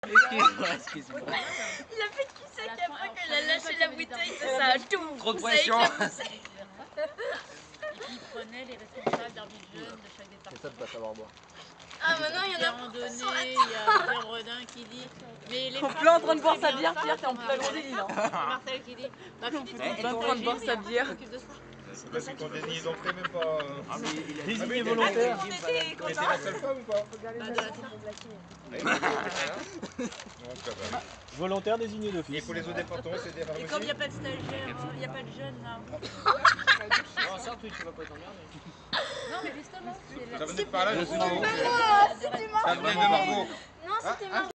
Excuse-moi, excuse-moi. Il a fait de qui sec après qu'il a lâché la bouteille, ça a tout. Trop de pression. Il prenait les responsables d'arbitre jeune de chaque département. Et ça, tu vas savoir boire. Ah maintenant il y en a un donné, il y a Pierre Rodin qui dit. Mais les En plein en train de boire sa bière, Pierre, t'es en plein gros délire. Marcel qui dit. Bah, Il est en train de boire sa bière. Parce qu'on désigne d'entrée même pas. Désigné volontaire. on était Mais contents. t'es la seule femme ou pas? Volontaire désigné Et d'office. pour les autres départements, c'est des femmes Et comme il n'y a pas de stagiaire, il n'y a pas de jeunes là. Non, ça, tu vas pas t'emmerder. Non, mais justement, c'est Ça venait de par là, je suis Ça venait de Margot. Non, c'était Margot.